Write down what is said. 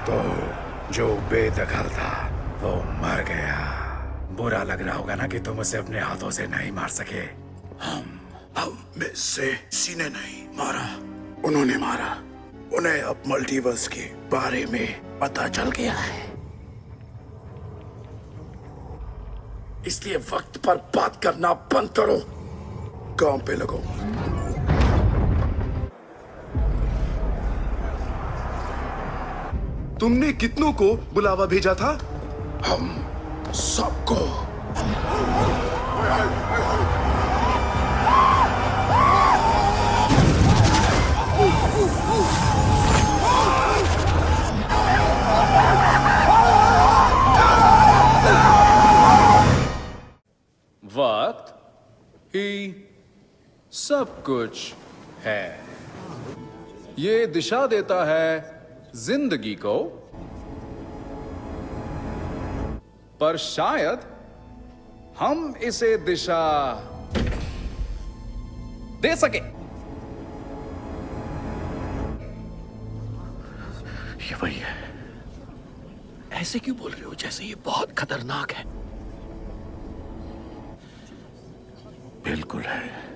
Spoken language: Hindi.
तो जो बेदखल था वो मर गया। बुरा लग रहा होगा ना कि तुम उसे अपने हाथों से नहीं मार सके। हम में से किसी ने नहीं मारा, उन्होंने मारा। उन्हें अब मल्टीवर्स के बारे में पता चल गया है, इसलिए वक्त पर बात करना बंद करो, काम पे लगो। तुमने कितनों को बुलावा भेजा था? हम सबको। वक्त ही सब कुछ है। ये दिशा देता है जिंदगी को, पर शायद हम इसे दिशा दे सके। ये वही है। ऐसे क्यों बोल रहे हो जैसे ये बहुत खतरनाक है? बिल्कुल है।